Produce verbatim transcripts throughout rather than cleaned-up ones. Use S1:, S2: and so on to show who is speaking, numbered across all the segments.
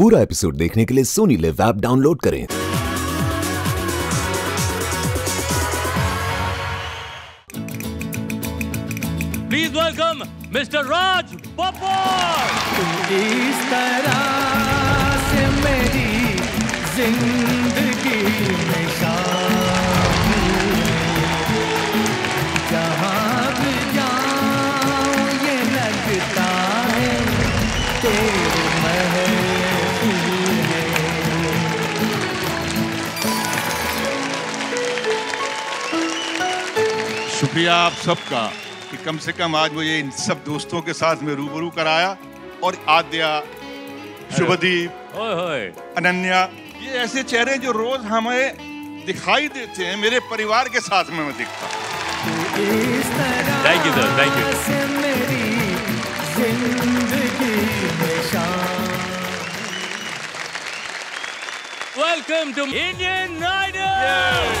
S1: पूरा एपिसोड देखने के लिए सोनी लिव ऐप डाउनलोड करें।
S2: Please welcome mister Raj Babbar.
S3: इस तरह से मेरी जिंदगी में शामिल, जहाँ भी जाऊँ ये लगता है तेरे महफिल है।
S4: शुक्रिया आप सबका कि कम से कम आज मुझे इन सब दोस्तों के साथ में रूबरू कराया। और आद्या, शुभदीप, अनन्या, ये ऐसे चेहरे जो रोज हमें दिखाई देते हैं, मेरे परिवार के साथ में मैं दिखता हूँ।
S2: Thank you sir, thank you. Welcome to Indian Idol.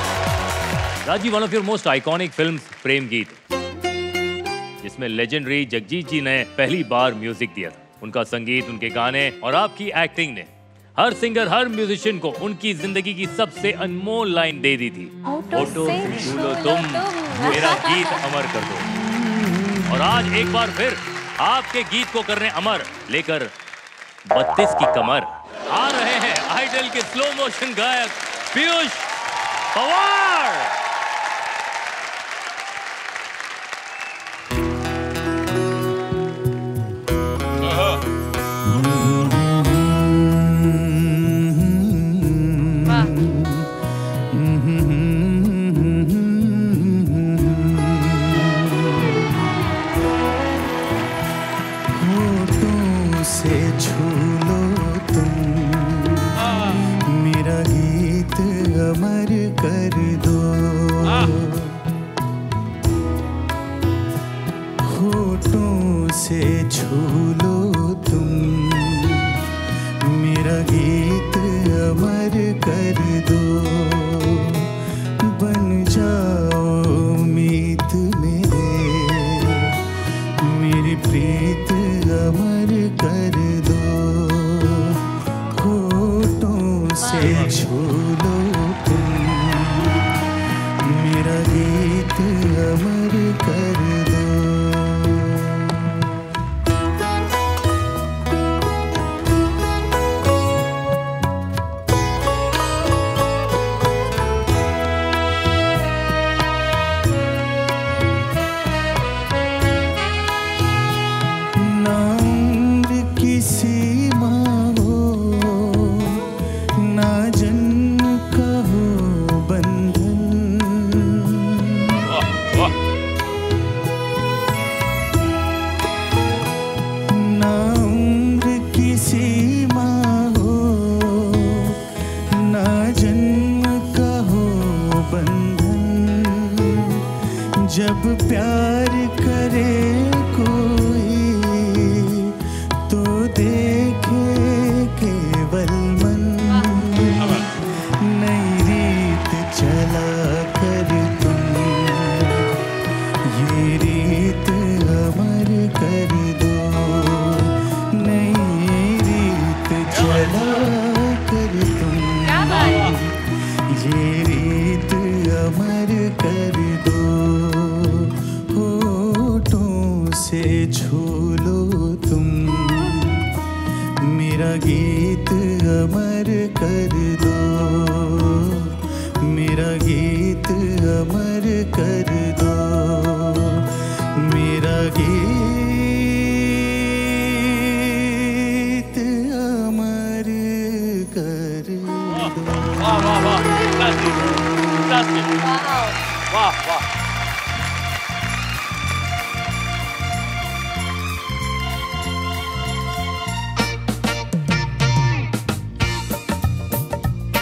S2: Raji, one of your most iconic films Prem Geet, जिसमें लेजेंडरी जगजीत जी ने पहली बार म्यूजिक दिया था। उनका संगीत, उनके गाने और आपकी एक्टिंग ने हर सिंगर, हर म्यूजिशियन को उनकी जिंदगी की सबसे अनमोल लाइन दे दी थी, फोटो से छू लो तुम, मेरा गीत अमर कर दो। और आज एक बार फिर आपके गीत को करने अमर लेकर बत्तीस की कमर आ रहे हैं आइडल के स्लो मोशन गायक पीयूष पवार।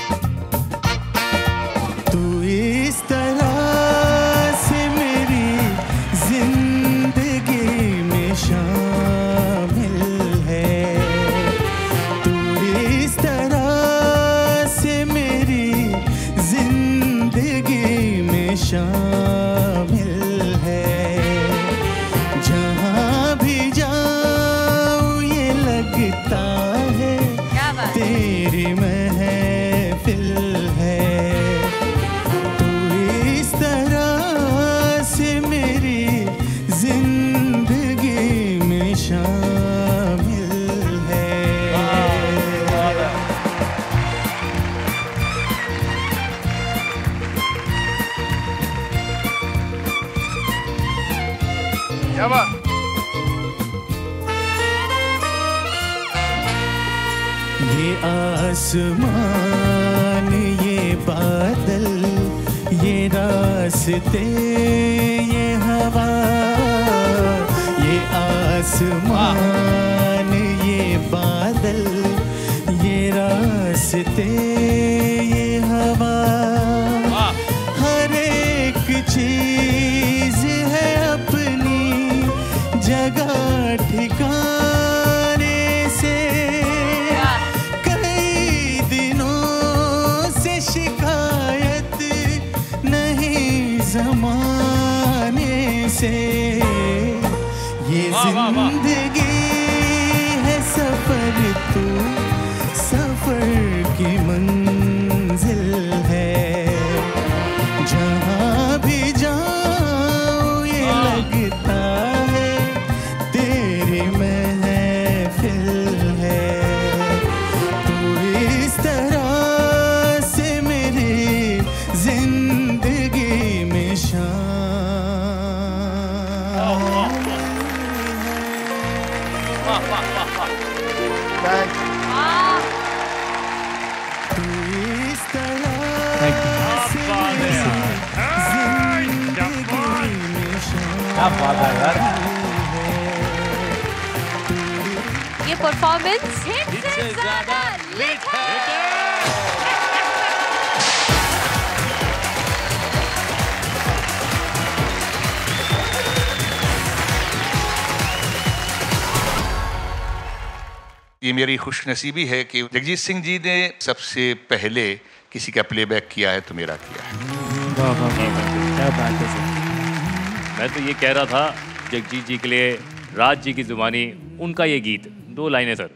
S3: तू इस तरह से मेरी तेरी महफिल है। तू इस तरह से मेरी जिंदगी में शामिल है।
S4: क्या बात?
S3: ये आसमान, ये बादल, ये रास्ते, ये हवा, ये आसमान, ये बादल, ये रास्ते, ये हवा, हर एक चीज है अपनी जगह ठिकाने से। कई दिनों से शिकायत नहीं जमाने से। ये जिंदगी है सफर, तू सफर की मंजिल है। जहाँ भी जाऊँ ये लगता है तेरी महफिल है। तू इस तरह से मेरी जिंदगी में शामिल है। तू इस तरह से मेरी जिंदगी में शामिल है।
S5: ये परफॉर्मेंस हिट से ज्यादा लिट है।
S4: ये मेरी खुशनसीबी है कि जगजीत सिंह जी ने सबसे पहले किसी का प्लेबैक किया है तो मेरा किया है।
S2: क्या बात है सर। मैं तो ये कह रहा था जगजीत जी के लिए राज जी की जुबानी उनका ये गीत, दो लाइनें सर,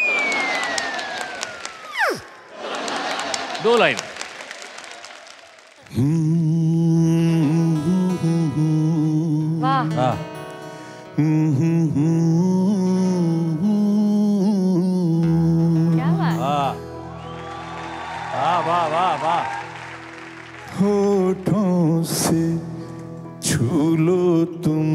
S2: दो लाइन।
S5: वाह क्या बात।
S3: वाह वाह वाह वाह। होठों से छू लो तुम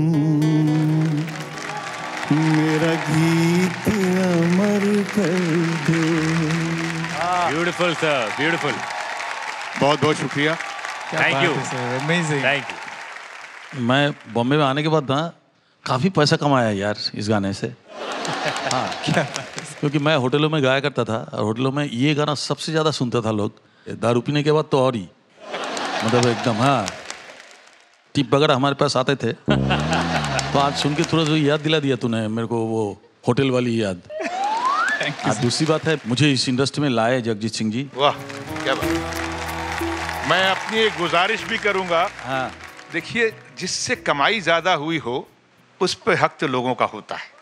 S3: मेरा गीत अमर कर दो।
S2: Beautiful sir, beautiful.
S4: बहुत बहुत शुक्रिया।
S2: Thank you,
S3: amazing.
S2: Thank you.
S6: मैं बॉम्बे में आने के बाद ना काफ़ी पैसा कमाया यार इस गाने से। हाँ क्या, क्योंकि मैं होटलों में गाया करता था और होटलों में ये गाना सबसे ज़्यादा सुनता था लोग। दारू पीने के बाद तो और ही मतलब एकदम। हाँ, टिप वगैरह हमारे पास आते थे। तो आज सुन के थोड़ा सा याद दिला दिया तूने मेरे को, वो होटल वाली याद। और दूसरी बात है, मुझे इस इंडस्ट्री में लाए जगजीत सिंह जी।
S4: वाह क्या बात। मैं अपनी एक गुजारिश भी करूंगा।
S6: हाँ
S4: देखिए, जिससे कमाई ज्यादा हुई हो उस पे हक तो लोगों का होता है।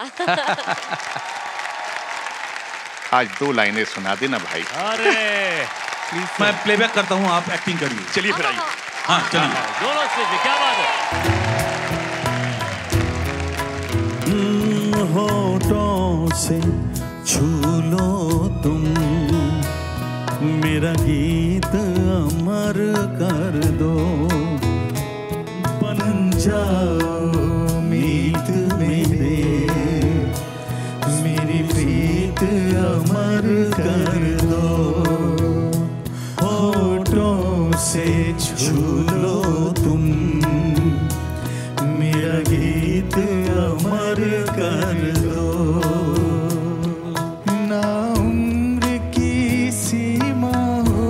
S4: आज दो लाइनें सुना देना भाई।
S2: अरे
S6: मैं प्लेबैक करता हूँ, आप एक्टिंग करिए।
S4: चलिए फिर आइए।
S6: हाँ चलिए।
S2: दोनों स्टेज पे, क्या बात है।
S3: होठों से छू लो तुम मेरा गीत अमर कर दो। बन जाओ मीत मेरे, मेरी प्रीत अमर कर दो। होठों से छू लो तुम मेरा गीत अमर कर दो। ना उम्र की सीमा हो,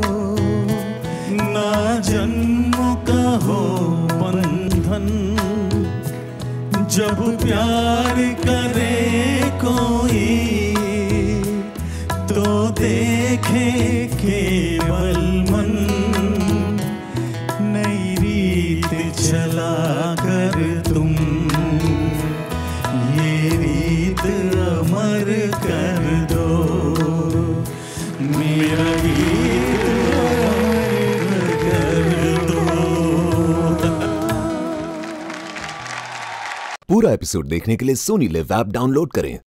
S3: ना जन्म का हो बंधन। जब प्यार करे कोई तो देखे केवल मन। नई रीत चला कर तुम ये रीत अमर कर दो।
S1: पूरा एपिसोड देखने के लिए सोनी लिव ऐप डाउनलोड करें।